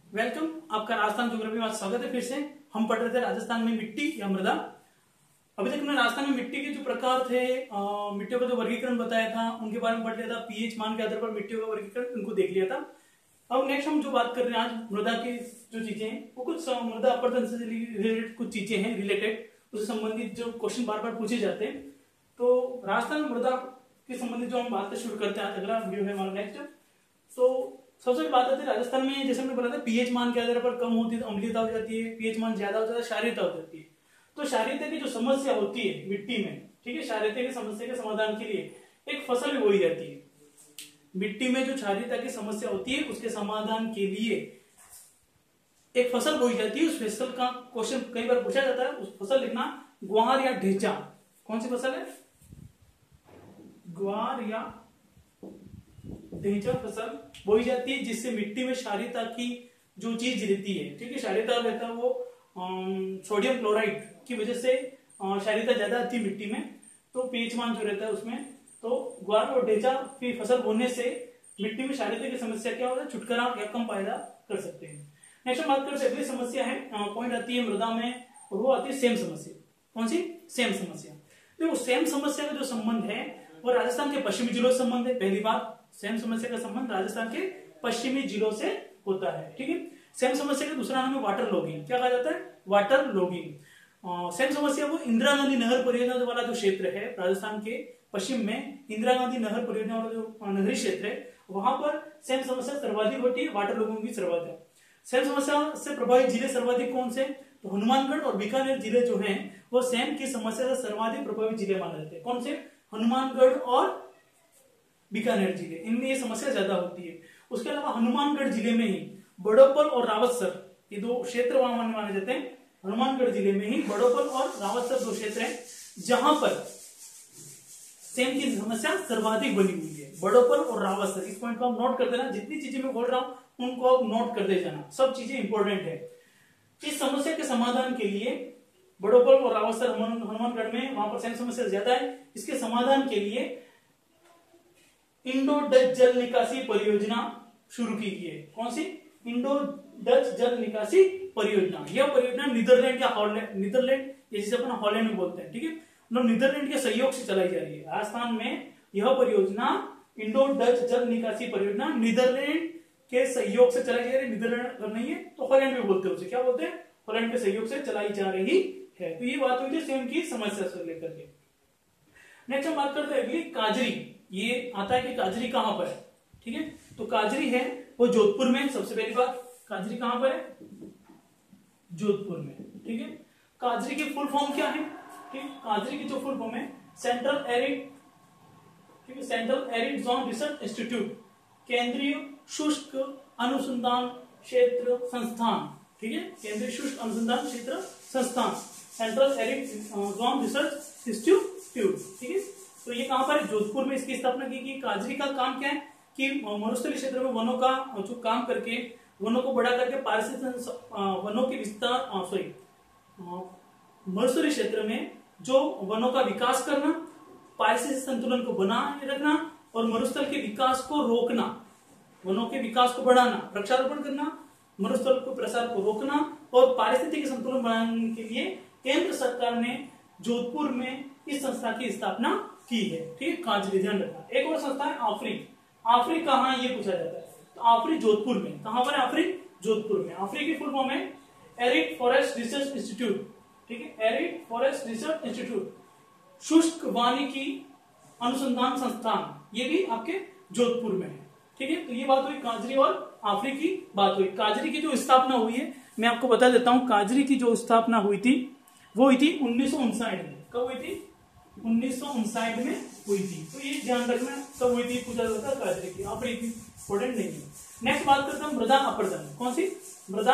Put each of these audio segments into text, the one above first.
Welcome. आपका Rajasthan geography में स्वागत है। फिर से हम पढ़ रहे थे राजस्थान में मिट्टी या मृदा। अभी तक हमने राजस्थान में मिट्टी के जो प्रकार थे, मिट्टियों का जो वर्गीकरण बताया था, उनके बारे में पढ़ लिया था। पीएच मान के आधार पर मिट्टियों का वर्गीकरण उनको देख लिया था। अब नेक्स्ट हम जो बात कर रहे हैं आज मृदा की जो चीजें हैं, वो कुछ मृदा अपरदन से रिलेटेड कुछ चीजें हैं, रिलेटेड उससे संबंधित जो क्वेश्चन बार बार पूछे जाते हैं। तो राजस्थान में मृदा के संबंधित जो हम बात शुरू करते हैं, आज अगला वीडियो है हमारा नेक्स्ट। तो सबसे पहले बात आती है राजस्थान में, जैसे हमने बोला था पीएच मान के आधार पर कम होती है तो अम्लीयता हो जाती है, पीएच मान ज्यादा हो जाता है क्षारीयता हो जाती है। तो क्षारीयता की जो समस्या होती है मिट्टी में, ठीक है, क्षारीयता की समस्या के समाधान के लिए एक फसल भी बोई जाती है। मिट्टी में जो क्षारीयता की समस्या होती है उसके समाधान के लिए एक फसल बोई जाती है। उस फसल का क्वेश्चन कई बार पूछा जाता है। उस फसल लिखना ग्वार या ढेंचा। कौन सी फसल है? ग्वार या ढेंचा फसल बोई जाती है, जिससे मिट्टी में क्षारीयता की जो चीज रहती है, ठीक है, क्षारीयता रहता है वो सोडियम क्लोराइड की वजह से क्षारीयता ज्यादा आती है मिट्टी में। तो पीएच मान जो रहता है उसमें, तो ग्वार और ढेंचा की फसल बोने से मिट्टी में क्षारीयता की समस्या क्या होता है, छुटकारा या कम फायदा कर सकते हैं। नेक्स्ट बात करते हैं, अगली समस्या है पॉइंट आती है मृदा में, और वो आती है सेम समस्या। कौन सी? सेम समस्या। देखो सेम समस्या का जो संबंध है वो राजस्थान के पश्चिमी जिलों से संबंध है। पहली बात, सेम समस्या का संबंध राजस्थान के पश्चिमी जिलों से होता है, ठीक है। सेम समस्या का दूसरा नाम है वाटर लॉगिंग। क्या कहा जाता है? Water logging. सेम समस्या वो इंदिरा गांधी नहर परियोजना वाला जो क्षेत्र है राजस्थान के पश्चिम में, इंदिरा गांधी नहर परियोजना वाला जो नहरी क्षेत्र है, वहां पर सेम समस्या सर्वाधिक होती है, वाटर लॉगिंग भी सर्वाधिक। सेम समस्या से प्रभावित जिले सर्वाधिक कौन से? तो हनुमानगढ़ और बीकानेर जिले जो हैं वो सेम की समस्या से सर्वाधिक प्रभावित जिले माने जाते हैं। कौन से? हनुमानगढ़ और बीकानेर जिले, इनमें ये समस्या ज्यादा होती है। उसके अलावा हनुमानगढ़ जिले में ही बड़ोपल और रावतसर, ये दो क्षेत्र वहां माने जाते हैं। हनुमानगढ़ जिले में ही बड़ोपल और रावतसर दो क्षेत्र हैं जहां पर सेम की समस्या सर्वाधिक बनी हुई है। बड़ोपल और रावतसर, इस पॉइंट को आप नोट कर देना। जितनी चीजें मैं बोल रहा हूं उनको आप नोट कर दे जाना, सब चीजें इंपॉर्टेंट है। इस समस्या के समाधान के लिए बड़ोपल और रावतसर हनुमानगढ़ में, वहां पर सेम समस्या ज्यादा है। इसके समाधान के लिए इंडो डच जल निकासी परियोजना शुरू की गई है। कौन सी? इंडो डच जल निकासी परियोजना। यह परियोजना नीदरलैंड या हॉलैंड, नीदरलैंड जिसे अपन हॉलैंड में बोलते हैं, ठीक है, नीदरलैंड के सहयोग से चलाई जा रही है। राजस्थान में यह परियोजना इंडो डच जल निकासी परियोजना नीदरलैंड के सहयोग से चलाई जा रही है। नीदरलैंड अगर नहीं है तो हॉलैंड में बोलते हैं उसे। क्या बोलते हैं? हॉलैंड के सहयोग से चलाई जा रही है। तो ये बात हुई थी सेम की समस्या से लेकर के। नेक्स्ट हम बात करते हैं अगली, काजरी। ये आता है कि काजरी कहां पर है, ठीक है। तो काजरी है वो जोधपुर में। सबसे पहली बात, काजरी कहां पर है? जोधपुर में, ठीक है। काजरी की फुल फॉर्म क्या है? ठीक, काजरी की जो फुल फॉर्म है सेंट्रल एरिड, ठीक है, central arid zone research institute, केंद्रीय शुष्क अनुसंधान क्षेत्र संस्थान, ठीक है, केंद्रीय शुष्क अनुसंधान क्षेत्र संस्थान, central arid zone research institute, ठीक है। तो ये कहां पर है? जोधपुर में इसकी स्थापना की गई। काजरी का काम क्या है कि मरुस्थलीय क्षेत्र में वनों का जो काम करके, वनों को बढ़ा करके पारिस्थितिक वनों के विस्तार, मरुस्थलीय क्षेत्र में जो वनों का विकास करना, पारिस्थितिक संतुलन को बनाए रखना और मरुस्थल के विकास को रोकना, वनों के विकास को बढ़ाना, वृक्षारोपण करना, मरुस्थल को प्रसार को रोकना और पारिस्थितिक संतुलन बनाने के लिए केंद्र सरकार ने जोधपुर में इस संस्था की स्थापना की है, ठीक है। काजरी ध्यान रखना। एक और संस्था है आफरी। आफरी कहां है ये पूछा जाता है, तो आफरी जोधपुर में। कहां पर है आफरी? जोधपुर में। आफरी की फुल फॉर्म है एरिड फॉरेस्ट रिसर्च इंस्टीट्यूट, ठीक है, एरिड फॉरेस्ट रिसर्च इंस्टीट्यूट, शुष्क वानिकी अनुसंधान संस्थान, ये भी आपके जोधपुर में है, ठीक है। तो ये बात हुई काजरी और आफरी की बात हुई। काजरी की जो स्थापना हुई है मैं आपको बता देता हूं। काजरी की जो स्थापना हुई थी वो हुई थी 1959 में। कब हुई थी? 1959 में हुई थी। तो ये ध्यान रखना कब हुई थी पूछा जाता है काजरी की, आफरी की इंपॉर्टेंट नहीं है। नेक्स्ट बात करते हैं मृदा अपरदन। कौन सी? मृदा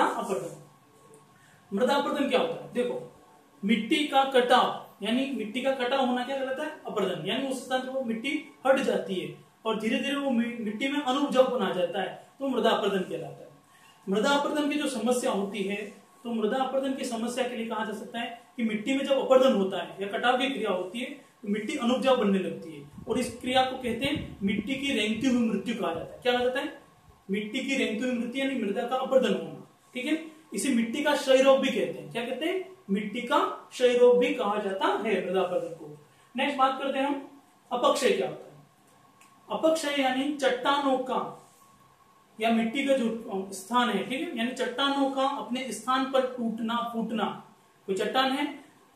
अपरदन। मृदा अपरदन क्या होता है? देखो, मिट्टी का कटाव, यानी मिट्टी का कटाव होना क्या कहलाता है? अपरदन। यानी उस स्थान पर वो मिट्टी हट जाती है और धीरे धीरे वो मिट्टी में अनुपजाऊ बना जाता है, तो मृदा अपरदन कहलाता है। मृदा अपरदन की जो समस्या होती है, तो मृदा अपरदन की समस्या के लिए कहा जा सकता है कि मिट्टी में जब अपरदन होता है या कटाव की क्रिया होती है तो मिट्टी अनुपजाऊ बनने लगती है, और इस क्रिया को कहते हैं मिट्टी की रेंगती हुई मृत्यु कहा जाता है। क्या कहा जाता है? मिट्टी की रेंगती हुई मृत्यु यानी मृदा का अपरदन होना। ठीक है। इसे मिट्टी का क्षय रोग भी कहते हैं। क्या कहते हैं? मिट्टी का क्षय रोग भी कहा जाता है मृदा अपरदन को। नेक्स्ट बात करते हैं हम अपक्षय क्या होता है। अपक्षय यानी चट्टानों का या मिट्टी का जो स्थान है, ठीक है, यानी चट्टानों का अपने स्थान पर टूटना फूटना। कोई चट्टान है,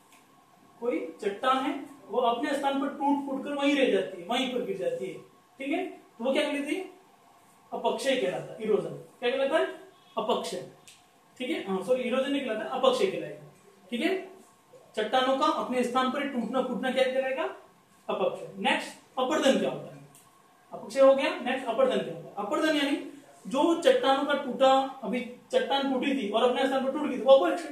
वो अपने स्थान पर टूट फूट कर वहीं रह जाती है, वहीं पर गिर जाती है, ठीक है, तो वो क्या कहलाती है? अपक्षय कहलाता है। इरोजन क्या कहलाता है? अपक्षय, ठीक है, सॉरी इरोजन नहीं कहलाता, अपक्षय कहलाएगा, ठीक है। चट्टानों का अपने स्थान पर टूटना फूटना क्या कहलाएगा? अपक्षय। नेक्स्ट अपरदन क्या होता है? अपक्षय हो गया। नेक्स्ट अपरदन क्या होता है? अपरदन यानी जो चट्टानों का टूटा, अभी चट्टान टूटी थी और अपने स्थान पर टूट गई, वो अपक्षय।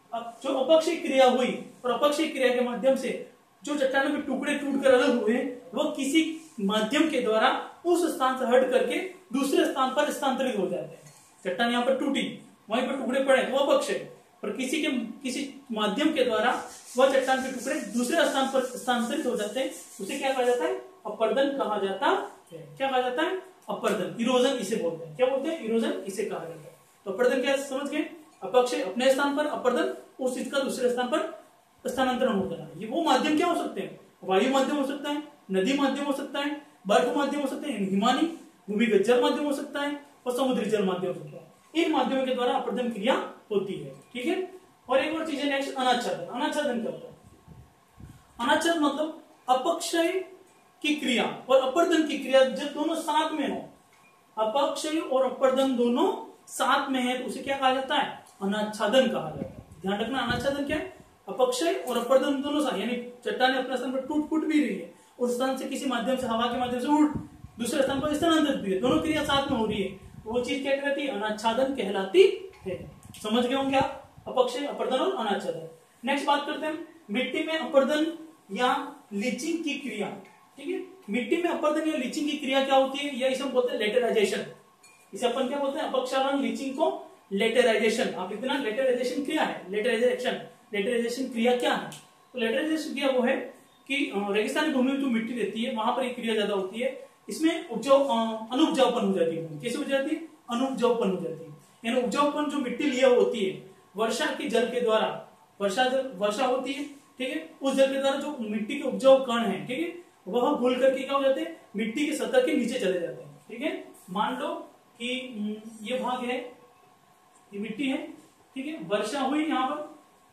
जो अपक्षय क्रिया हुई और अपक्षय क्रिया के माध्यम से जो चट्टानों के टुकड़े टूटकर अलग हुए, वो किसी माध्यम के द्वारा उस स्थान से हट करके दूसरे स्थान पर स्थानांतरित हो जाते हैं। चट्टान यहाँ पर टूटी, वहीं पर टुकड़े पड़े, वो अपक्षय। पर किसी माध्यम के द्वारा वह चट्टान के टुकड़े दूसरे स्थान पर स्थानांतरित हो जाते हैं, उसे क्या कहा जाता है? अपरदन कहा जाता है। क्या कहा जाता है? अपरदन। इरोजन इसे बोलते हैं। क्या बोलते हैं? इरोजन इसे कहा जाता है। तो अपरदन क्या समझ गए? अपक्षय अपने स्थान पर, अपरदन उस चीज का दूसरे स्थान पर स्थानांतरण हो जाना। ये वो माध्यम क्या हो सकते हैं? वायु माध्यम हो सकता है, नदी माध्यम हो सकता है, बर्फ माध्यम हो सकता है, हिमानी भूमिगत जल माध्यम हो सकता है और समुद्री जल माध्यम हो सकता है। इन माध्यमों के द्वारा अपरदन क्रिया होती है, ठीक है। और एक और चीज है नेक्स्ट, अनाच्छादन। अनाच्छादन क्या होता है? अनाच्छादन मतलब अपक्षय की क्रिया और अपरदन की क्रिया जब दोनों साथ में हो, अपक्षय और अपरदन दोनों साथ में है, तो उसे क्या कहा जाता है? अनाच्छादन कहा जाता है। ध्यान रखना, अनाच्छादन क्या है? अपक्षय और अपरदन दोनों साथ, यानी चट्टान अपने स्थान पर टूट फूट भी रही है, उस स्थान से किसी माध्यम से, हवा के माध्यम से उड़ दूसरे स्थान पर स्थानांतरित भी है, दोनों क्रिया साथ में हो रही है, वो चीज क्या कहलाती है? अनाच्छादन कहलाती है। समझ गए होंगे आप अपक्षय, अपरदन और अनाच्छादन। नेक्स्ट बात करते हैं मिट्टी में अपरदन या लीचिंग की क्रिया, ठीक है। मिट्टी में अपरदन या लीचिंग की क्रिया क्या होती है? या इसे हम बोलते हैं लेटराइजेशन। इसे अपन क्या बोलते हैं? अपक्षालन लीचिंग को लेटराइजेशन। आप इतना लेटराइजेशन क्रिया है, लेटराइजेशन क्रिया क्या है? तो लेटराइजेशन क्रिया वो है कि रेगिस्तानी भूमि में जो मिट्टी रहती है वहां पर एक क्रिया ज्यादा होती है, इसमें अनुपजाऊपन हो जाती है। कैसे हो जाती है? अनुपजाऊपन हो जाती है। यानी उपजाऊपन जो मिट्टी लिया होती है वर्षा के जल के द्वारा, वर्षा होती है, ठीक है, उस जल के द्वारा जो मिट्टी के उपजाऊ कण है, ठीक है, वह घुल करके क्या हो जाते हैं? मिट्टी की सतह के नीचे चले जाते हैं, ठीक है। मान लो कि ये भाग है, ये मिट्टी है, ठीक है, वर्षा हुई, यहाँ पर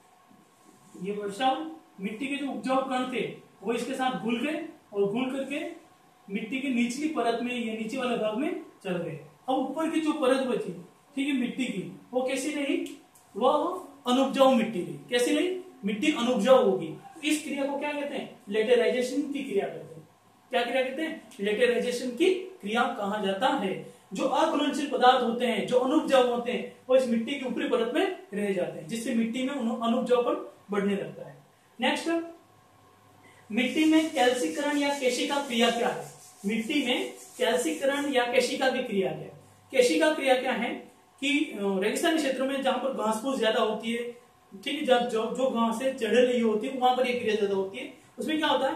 ये वर्षा हुई, मिट्टी के जो उपजाऊ कण थे वो इसके साथ घुल गए और घुल करके मिट्टी की निचली परत में या नीचे वाले भाग में चल गए। अब ऊपर की जो परत बची, ठीक है, मिट्टी की, वो कैसी रही? वह अनुपजाऊ मिट्टी रही। कैसी रही? मिट्टी अनुपजाऊ होगी। इस क्रिया को क्या कहते हैं? लेटराइजेशन की क्रिया कहते हैं। क्या क्रिया कहते हैं? लेटराइजेशन की क्रिया कहा जाता है। जो अघुलनशील पदार्थ होते हैं, जो अनुपजाऊ होते हैं, वो इस मिट्टी की ऊपरी परत में रह जाते हैं, जिससे मिट्टी में अनुपजाऊपन बढ़ने लगता है। नेक्स्ट, मिट्टी में कैल्सीकरण या केशिका क्रिया क्या है? मिट्टी में कैल्सीकरण या केशिका की क्रिया क्या है? केशिका क्रिया क्या है कि रेगिस्तानी क्षेत्रों में जहां पर घास फूस ज्यादा होती है, ठीक है, जब जो घासें चढ़ रही होती है वहां पर ये क्रिया ज्यादा होती है। उसमें क्या होता है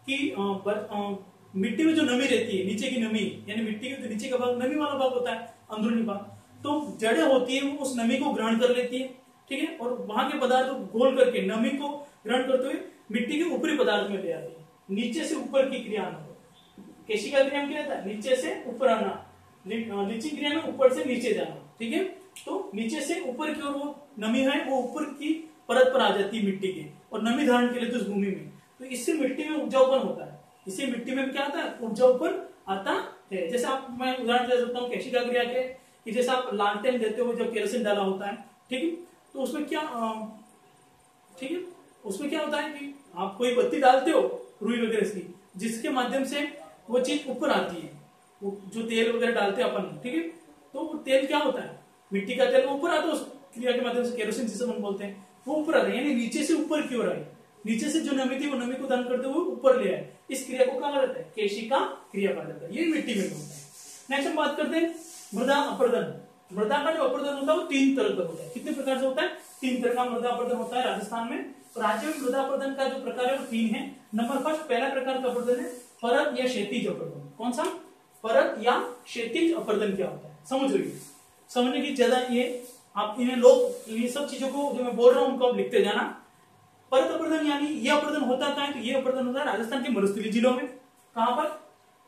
कि मिट्टी में जो नमी रहती है, नीचे की नमी, यानी मिट्टी के जो नीचे का भाग नमी वाला भाग होता है, अंदरूनी भाग, तो जड़ें होती है वो उस नमी को ग्रहण कर लेती है, ठीक है, और वहां के पदार्थ को घोल करके नमी को ग्रहण करते हुए मिट्टी के ऊपरी पदार्थ में ले आती है। नीचे से ऊपर की क्रिया आना, केशिका क्रिया में क्या रहता है? नीचे से ऊपर आना, लीचिंग क्रिया में ऊपर से नीचे जाना, ठीक है। तो नीचे से ऊपर की ओर वो नमी है वो ऊपर की परत पर आ जाती है मिट्टी के, और नमी धारण के लिए तो उस भूमि में, तो इससे मिट्टी में उपजाऊपन होता है। इससे मिट्टी में क्या आता है? उपजाऊपन आता है। जैसे आप, मैं उदाहरण दे सकता हूँ केशिका क्रिया के, कि जैसे आप लालटेन देते हो जब केरोसिन डाला होता है, ठीक है, तो उसमें क्या, ठीक है, उसमें क्या होता है कि आप कोई बत्ती डालते हो रुई वगैरह की, जिसके माध्यम से वो चीज ऊपर आती है, वो जो तेल वगैरह डालते हैं अपन, ठीक है, तो वो तेल क्या होता है? मिट्टी का तेल, वो ऊपर आता है उस क्रिया के माध्यम से, केरोसिन जिसे हम बोलते हैं, वो ऊपर आता है, यानी नीचे से ऊपर की ओर आई, नीचे से जो नमी थी वो नमी को दान करते हुए ऊपर ले आए। इस क्रिया को कहा जाता है? केशिका क्रिया कहा जाता है। ये मिट्टी में होता है। नेक्स्ट हम बात करते हैं मृदा अपरदन। मृदा का जो अपरदन होता है वो 3 तरह का होता है। कितने प्रकार से होता है? 3 तरह का मृदा अपरदन होता है राजस्थान में। तो राज्य में मृदा अपरदन का जो प्रकार है वो 3 है। नंबर फर्स्ट, पहला प्रकार का अपरदन है परत या क्षैतिज अपरदन। कौन सा? परत या क्षैतिज अपरदन क्या होता है? समझ रही, समझने की ज्यादा ये आप इन्हें लोग इन सब चीजों को जो मैं बोल रहा हूं उनको आप लिखते जाना। परत अपर्दन यानी ये अपर्दन होता है, तो ये अपर्दन होता है राजस्थान के मरुस्थलीय जिलों में। कहां पर?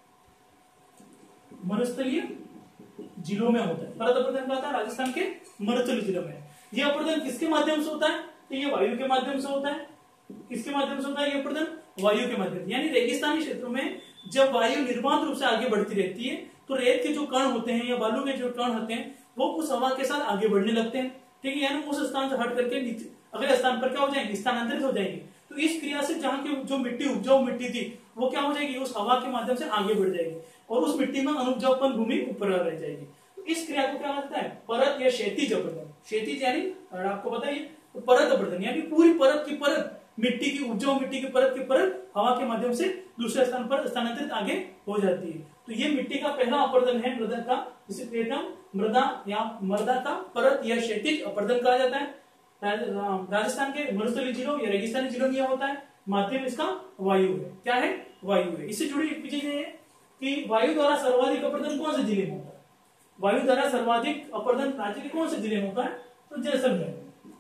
मरुस्थलीय जिलों में होता है। परत अपर्दन क्या होता है? राजस्थान के मरुस्थलीय जिलों में। ये अपर्दन किसके माध्यम से होता है? तो ये वायु के माध्यम से होता है। किसके माध्यम से होता है ये अपर्दन? वायु के माध्यम से। यानी रेगिस्तानी क्षेत्रों में जब वायु निर्बाध रूप से आगे बढ़ती रहती है तो रेत के जो कण होते हैं या बालू के जो कण होते हैं वो उस हवा के साथ आगे बढ़ने लगते हैं, ठीक है, यानी उस स्थान से हट करके नीचे अगले स्थान पर क्या हो जाएंगे? स्थानांतरित हो जाएंगे। तो इस क्रिया से जहां की जो मिट्टी उपजाऊ मिट्टी थी वो क्या हो जाएगी? उस हवा के माध्यम से आगे बढ़ जाएगी और उस मिट्टी में अनुपजाऊपन भूमि ऊपर रह जाएगी। तो इस क्रिया को क्या कहते हैं? परत या क्षैतिज अपर्दन। क्षैतिज यानी आपको पता है तो परत अपर्दन यानी पूरी परत की परत मिट्टी की उपजाऊ मिट्टी की परत हवा के माध्यम से दूसरे स्थान पर स्थानांतरित आगे हो जाती है। तो ये मिट्टी का पहला अपर्दन है मृदा का, जिसे कहते हैं मृदा या मृदा का परत या क्षैतिज अपर्दन कहा जाता है। राजस्थान के मरुस्थलीय जिलों या रेगिस्तानी जिलों में यह होता है। माध्यम इसका वायु है। क्या है? वायु है। इससे जुड़ी एक चीज है कि वायु द्वारा सर्वाधिक अपर्दन कौन से जिले में होता है? वायु द्वारा सर्वाधिक अपर्दन राज्य के कौन से जिले में होता है? तो जैसलमेर।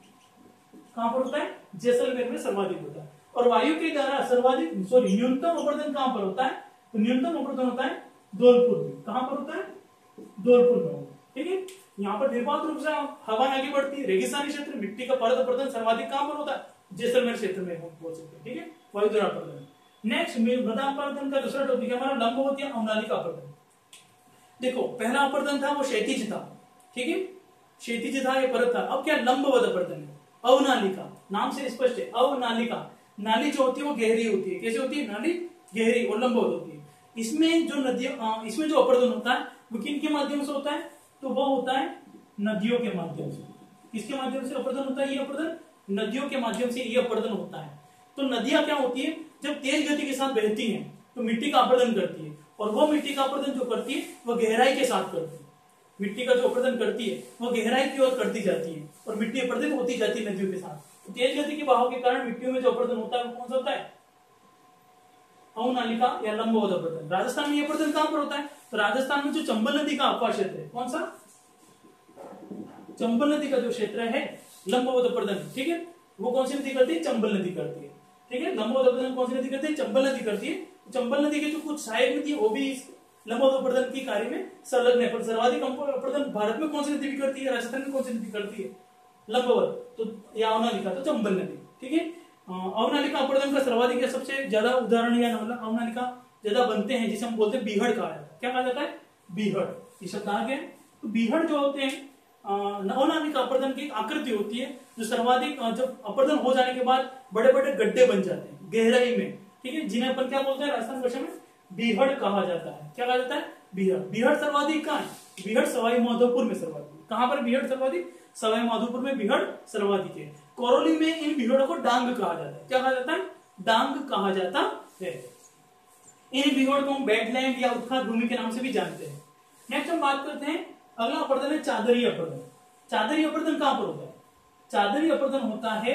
कहां पर होता है? जैसलमेर में सर्वाधिक होता है। और वायु के द्वारा सर्वाधिक न्यूनतम अपर्दन कहां पर होता है? तो न्यूनतम अपर्दन होता है धौलपुर में। कहां पर होता है? धौलपुर में। ठीक है, यहाँ पर निर्बाध रूप से हवा आगे बढ़ती है। रेगिस्तानी क्षेत्र मिट्टी का परत अपर्दन सर्वाधिक कहां पर होता है? जैसलमेर क्षेत्र में हम बोल सकते हैं। ठीक है, वायु द्वारा अपर्दन। नेक्स्ट मृदा अपर्दन का दूसरा टॉपिक है हमारा लंबवत या अवनालिका अपर्दन। देखो पहला अपर्दन था वो क्षैतिज था, ठीक है, क्षैतिज था, ये परत था। अब क्या लंबवत अपर्दन है, अवनालिका। नाम से स्पष्ट है अवनालिका। नाली जो होती है वो गहरी होती है। कैसे होती है? नाली गहरी और लंबवत होती है। इसमें जो नदियों इसमें जो अपर्दन होता है वो किन के माध्यम से होता है? तो वो होता है नदियों के माध्यम से। किसके माध्यम से अपर्दन होता है? ये अपर्दन नदियों के माध्यम से ये अपर्दन होता है। तो नदियां क्या होती है? जब तेज गति के साथ बहती हैं तो मिट्टी का अपर्दन करती है, और वो मिट्टी का अपर्दन जो करती है वो गहराई के साथ करती है। मिट्टी का जो अपर्दन करती है वो गहराई की ओर करती जाती है और मिट्टी अपर्दन होती जाती है नदियों के साथ। तो तेज गति के बहाव के कारण मिट्टियों में जो अपर्दन होता है वो कौन सा होता है? अवनालिका या लंबवत अपर्दन। राजस्थान में ये अपर्दन कहां पर होता है? तो राजस्थान में जो चंबल नदी का अपवाह क्षेत्र है, कौन सा? चंबल नदी का जो क्षेत्र है लंबवत अपर्दन, ठीक है, वो कौन सी नदी करती है? चंबल नदी करती है। ठीक है, लंबवत अपर्दन कौन सी नदी करती है? चंबल नदी करती है। चंबल नदी के जो कुछ सहायक नदी है वो भी इस लंबवत अपर्दन की कार्य में संलग्न है। पर सर्वाधिक अपर्दन भारत में कौन सी नदी भी करती है? राजस्थान में कौन सी नदी करती है लंबवत? तो या अवनालिका, तो चंबल नदी। ठीक है, अवनालिका अपर्दन का सर्वाधिक या सबसे ज्यादा उदाहरण या अवनालिका ज्यादा बनते हैं जिसे हम बोलते हैं बीहड़ कहा जाता है। क्या कहा जाता है? बीहड़। ये शब्द आ गया। तो बीहड़ जो होते हैं अवनालिका अपर्दन की आकृति होती है जो सर्वाधिक जब अपर्दन हो जाने के बाद बड़े बड़े गड्ढे बन जाते हैं गहराई में, ठीक है, जिन्हें अपन क्या बोलते हैं राजस्थान भाषा में? बीहड़ कहा जाता है। क्या कहा जाता है? बीहड़। बीहड़ सर्वाधिक कहाँ है? बीहड़ सवाई माधोपुर में सर्वाधिक। कहां पर बीहड़ सर्वाधिक? सवाई माधोपुर में बीहड़ सर्वाधिक है। करौली में इन बीहड़ों को डांग कहा जाता है। क्या कहा जाता है? डांग कहा जाता है। इन बीहड़ को हम बेडलैंड या उत्खात भूमि के नाम से भी जानते हैं। नेक्स्ट हम बात करते हैं, अगला अपर्दन है चादरी अपर्दन। चादरी अपर्दन कहां पर होता है? चादरी अपर्दन होता है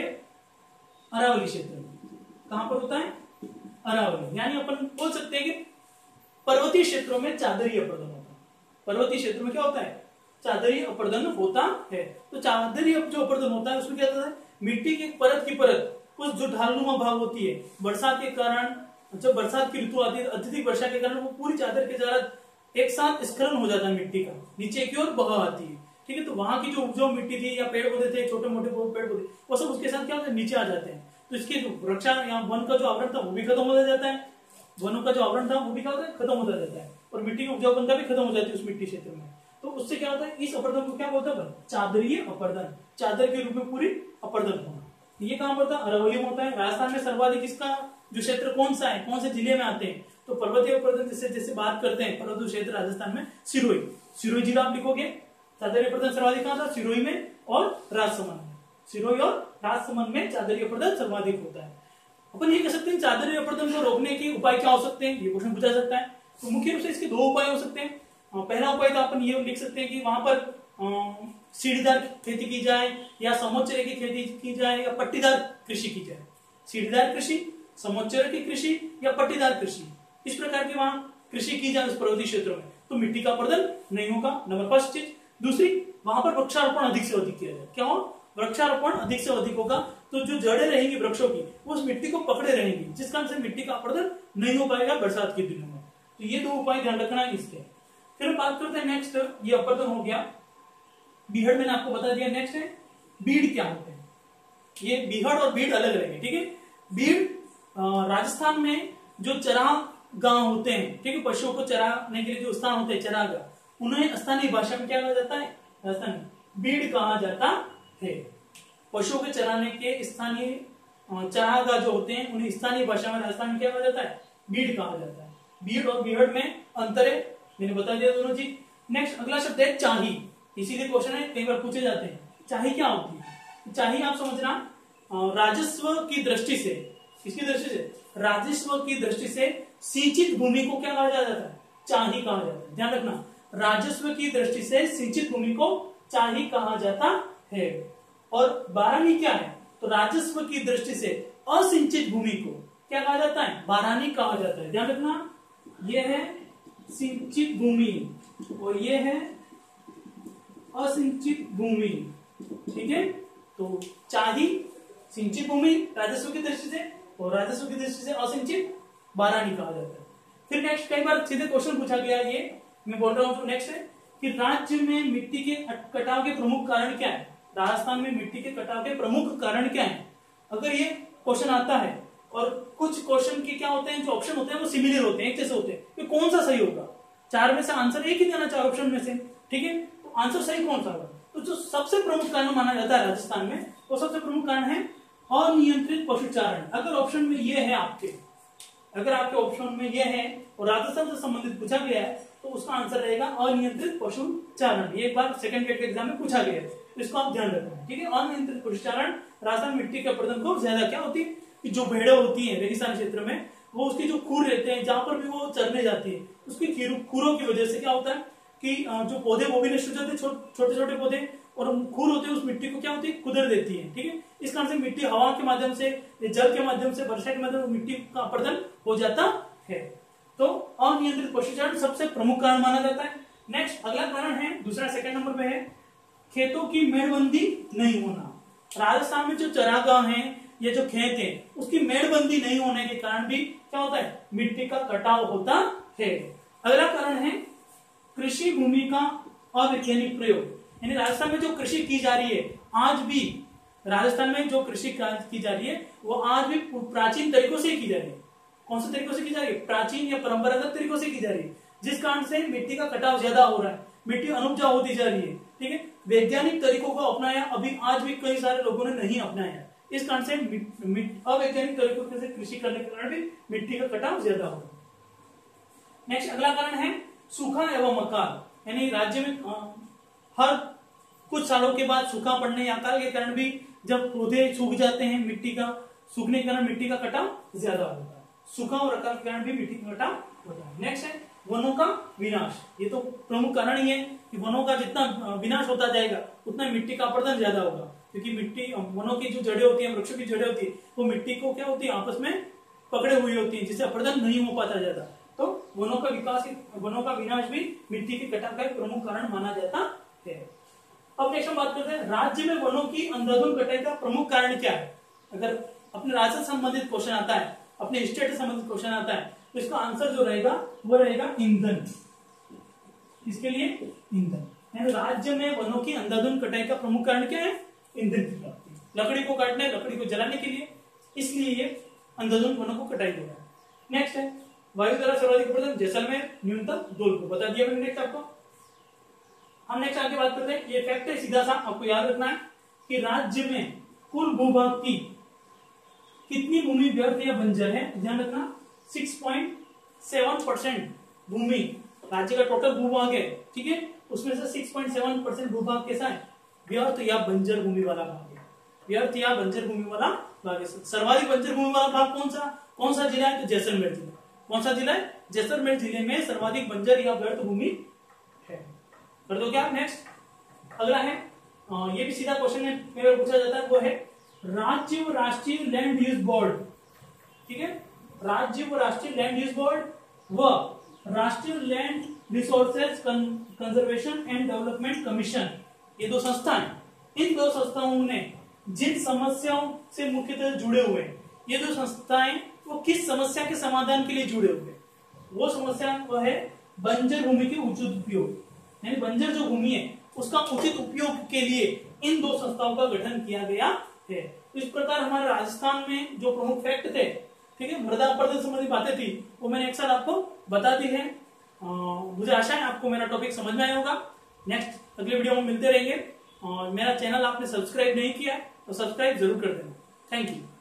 अरावली क्षेत्र में। कहां पर होता है? अरावली। यानी अपन बोल सकते हैं कि पर्वतीय क्षेत्रों में चादरी अपर्दन होता है। पर्वतीय क्षेत्र में क्या होता है? चादरी अपर्दन होता है। तो चादरी जो अपर्दन होता है उसमें क्या होता है? मिट्टी की परत उस जो ढालनुमा भाग होती है, बरसात के कारण जब बरसात की ऋतु आती है अत्यधिक वर्षा के कारण वो पूरी चादर के जरा एक साथ स्खलन हो जाता है मिट्टी का, नीचे की ओर बहा आती है। ठीक है, तो वहां की जो उपजाऊ मिट्टी थी या पेड़ पौधे थे, छोटे मोटे पेड़ पौधे, वो सब उसके साथ क्या होता है? नीचे आ जाते हैं। तो इसके जो वृक्षा या वन का जो आवरण था वो भी खत्म हो जाता है। वनों का जो आवरण था वो भी क्या होता है? खत्म होता जाता है। और मिट्टी की उपजाऊपन भी खत्म हो जाती है उस मिट्टी क्षेत्र में। तो उससे क्या होता है? इस अपर्दन को क्या बोलते हैं? चादरीय अपर्दन। चादर के रूप में पूरी अपर्दन होना। ये कहां पर था? अरावली में होता है। राजस्थान में सर्वाधिक इसका जो क्षेत्र कौन सा है, कौन से जिले में आते हैं? तो पर्वतीय अपर्दन जैसे बात करते हैं पर्वतीय क्षेत्र राजस्थान में सिरोही जिला आप लिखोगे। चादरीय अपर्दन सर्वाधिक कहां था? सिरोही में और राजसमंद में। सिरोही और राजसमंद में चादरीय अपर्दन सर्वाधिक होता है। अपन ये कह सकते हैं चादरीय अपर्दन को रोकने के उपाय क्या हो सकते हैं? ये क्वेश्चन पूछा सकता है। तो मुख्य रूप से इसके दो उपाय हो सकते हैं। पहला उपाय तो अपन ये लिख सकते हैं कि वहां पर सीढ़ीदार खेती की जाए या समोच्चर्य की खेती की जाए या पट्टीदार कृषि की जाए। सीढ़ीदार कृषि, समोच्चर्य की कृषि या पट्टीदार कृषि, इस प्रकार की वहां कृषि की जाए उस पर्वतीय क्षेत्रों में, तो मिट्टी का अपर्दन नहीं होगा। नंबर फर्स्ट चीज। दूसरी, वहां पर वृक्षारोपण अधिक से अधिक किया जाए। क्या हो? वृक्षारोपण अधिक से अधिक होगा तो जो जड़ें रहेंगी वृक्षों की वो उस मिट्टी को पकड़े रहेंगी, जिस कारण से मिट्टी का अपरदन नहीं हो पाएगा बरसात के दिनों में। तो ये 2 उपाय ध्यान रखना है इसके। फिर बात करते हैं नेक्स्ट, ये अपरदन हो गया। बीहड़ मैंने आपको बता दिया। नेक्स्ट है बीड़ क्या होते हैं। ये बीहड़ और बीड़ अलग अलग है, ठीक है। बीड़ राजस्थान में जो चरागाह होते हैं, ठीक है, पशुओं को चराने के लिए जो स्थान होते हैं चरागाह, उन्हें स्थानीय भाषा में क्या कहा जाता है? राजस्थान में बीड़ कहा जाता है। पशुओं के चराने के स्थानीय चरागाह जो होते हैं उन्हें स्थानीय भाषा में राजस्थान में क्या कहा जाता है? बीड़ कहा जाता है। बीड़ और बीहड़ में अंतर है, मैंने बता दिया दोनों चीज। नेक्स्ट अगला शब्द है चाही। इसीलिए क्वेश्चन है, कई बार पूछे जाते हैं चाही क्या होती है। चाही आप समझना, राजस्व की दृष्टि से, किसकी दृष्टि से? राजस्व की दृष्टि से सिंचित भूमि को क्या कहा जाता है? चाही कहा जाता है। ध्यान रखना, राजस्व की दृष्टि से सिंचित भूमि को चाही कहा जाता है। और बारानी क्या है? तो राजस्व की दृष्टि से असिंचित भूमि को क्या कहा जाता है? बारानी कहा जाता है। ध्यान रखना, यह है सिंचित भूमि और यह है असिंचित भूमि, ठीक है। तो चाही सिंचित भूमि राजस्व की दृष्टि से, और राजस्व की दृष्टि से असिंचित बारानी कहा जाता है। फिर नेक्स्ट, कई बार सीधे क्वेश्चन पूछा गया, ये मैं बोल रहा हूं। नेक्स्ट है कि राज्य में मिट्टी के कटाव के प्रमुख कारण क्या है? राजस्थान में मिट्टी के कटाव के प्रमुख कारण क्या है? अगर ये क्वेश्चन आता है और कुछ क्वेश्चन के क्या होते हैं, जो ऑप्शन होते हैं वो सिमिलर होते हैं, एक जैसे होते हैं, कि कौन सा सही होगा? 4 में से आंसर एक ही देना, 4 ऑप्शन में से, ठीक है। तो आंसर सही कौन सा होगा? तो जो सबसे प्रमुख कारण माना जाता है राजस्थान में, वो सबसे प्रमुख कारण है अनियंत्रित पशुचारण। अगर ऑप्शन में ये है आपके, अगर आपके ऑप्शन में ये है और राजस्थान से संबंधित पूछा गया है, तो उसका आंसर रहेगा अनियंत्रित पशुचारण। ये एक बार सेकंड ग्रेड के एग्जाम में पूछा गया है, इसको आप ध्यान रखना, ठीक है। अनियंत्रित पशुचारण, राजस्थान मिट्टी के अपरदन को ज्यादा क्या होती है कि जो भेड़ें होती हैं रेगिस्तान क्षेत्र में, वो उसके जो खूर रहते हैं जहां पर भी वो चरने जाती है, उसकी खूरों की वजह से क्या होता है कि जो पौधे वो भी नष्ट हो जाते हैं, छोटे छोटे पौधे, और खूर होते हैं उस मिट्टी को क्या होती है? कुदर देती है, ठीक है। इस कारण से मिट्टी हवा के माध्यम से, जल के माध्यम से, वर्षा के माध्यम से मिट्टी का अपरदन हो जाता है। तो अनियंत्रित पशुचारण सबसे प्रमुख कारण माना जाता है। नेक्स्ट अगला कारण है, दूसरा सेकंड नंबर पे है खेतों की मेड़बंदी नहीं होना। राजस्थान में जो चरागाह हैं या जो खेत है, उसकी मेड़बंदी नहीं होने के कारण भी क्या होता है? मिट्टी का कटाव होता है। अगला कारण है कृषि भूमि का अवैज्ञानिक प्रयोग। यानी राजस्थान में जो कृषि की जा रही है, आज भी राजस्थान में जो कृषि की जा रही है वो आज भी प्राचीन तरीकों से की जा रही है। कौन से तरीकों से की जा रही है? प्राचीन या परंपरागत तरीकों से की जा रही है, जिस कारण से मिट्टी का कटाव ज्यादा हो रहा है, मिट्टी अनुपजाऊ होती जा रही है, ठीक है। वैज्ञानिक तरीकों को अपनाया अभी आज भी कई सारे लोगों ने नहीं अपनाया, इस कारण से अवैज्ञानिक तरीकों से कृषि करने के कारण भी मिट्टी का कटाव ज्यादा हो रहा है। नेक्स्ट अगला कारण है सूखा एवं अकाल। यानी राज्य में हर कुछ सालों के बाद सूखा पड़ने या अकाल के कारण भी जब पौधे सूख जाते हैं, मिट्टी का सूखने के कारण मिट्टी का कटाव ज्यादा होता है। सूखा और अकाल के कारण भी मिट्टी का कटाव होता है। नेक्स्ट है वनों का विनाश। ये तो प्रमुख कारण ही है कि वनों का जितना विनाश होता जाएगा उतना मिट्टी का अपरदन ज्यादा होगा, क्योंकि मिट्टी, वनों की जो जड़ें होती है, वृक्षों की जड़ें होती है, वो मिट्टी को क्या होती है? आपस में पकड़े हुई होती है, जिससे अपरदन नहीं हो पाता ज्यादा। तो वनों का विकास, वनों का विनाश भी मिट्टी के कटाव का एक प्रमुख कारण माना जाता है। अब नेक्स्ट हम बात करते हैं राज्य में वनों की अंधाधुंध कटाई का प्रमुख कारण क्या है। अगर अपने राज्य से संबंधित क्वेश्चन आता है, अपने स्टेट से संबंधित क्वेश्चन आता है, तो इसका आंसर जो रहेगा वो रहेगा ईंधन। इसके लिए ईंधन। राज्य में वनों की अंधाधुंध कटाई का प्रमुख कारण क्या है? ईंधन की प्राप्ति। लकड़ी को काटने, लकड़ी को जलाने के लिए, इसलिए ये अंधाधुंध वनों को कटाई हो रहा है। नेक्स्ट है वायु द्वारा सर्वाधिक अपरदन, जैसलमेर, न्यूनतम धौलपुर। बता दिया मैंने नेक्स्ट आपको। हम नेक्स्ट आगे बात करते हैं, ये फैक्ट है सीधा सा, आपको याद रखना है कि राज्य में कुल भूभाग की कितनी भूमि व्यर्थ या बंजर है। ध्यान रखना 6.7% भूमि राज्य का टोटल भूभाग है, ठीक है, उसमें से 6.7% भूभाग कैसा है? व्यर्थ या बंजर भूमि वाला भाग है। व्यर्थ या बंजर भूमि वाला भाग है। सर्वाधिक बंजर भूमि वाला भाग कौन सा जिला है? तो जैसलमेर जिला। कौन सा जिला है? जैसलमेर जिले में सर्वाधिक बंजर या व्यर्थ भूमि है। कर दो क्या? नेक्स्ट अगला है, ये भी सीधा क्वेश्चन है, मेरे पूछा जाता है, वो है राज्य व राष्ट्रीय लैंड यूज बोर्ड। ठीक है, राज्य व राष्ट्रीय लैंड यूज बोर्ड व राष्ट्रीय land resources conservation and development commission, ये दो संस्थाएं, इन दो संस्थाओं ने जिन समस्याओं से मुख्यतः जुड़े हुए हैं, ये दो संस्थाएं वो किस समस्या के समाधान के लिए जुड़े हुए हैं, वो समस्या वो है बंजर भूमि के उचित उपयोग, यानी बंजर जो भूमि है उसका उचित उपयोग के लिए इन दो संस्थाओं का गठन किया गया है। इस प्रकार हमारे राजस्थान में जो प्रमुख फैक्ट थे, ठीक है, मृदा अपरदन संबंधी बातें थी, वो मैंने एक साथ आपको बता दी है। मुझे आशा है आपको मेरा टॉपिक समझ में आया होगा। नेक्स्ट अगले वीडियो में मिलते रहेंगे। और मेरा चैनल आपने सब्सक्राइब नहीं किया तो सब्सक्राइब जरूर कर देना। Thank you.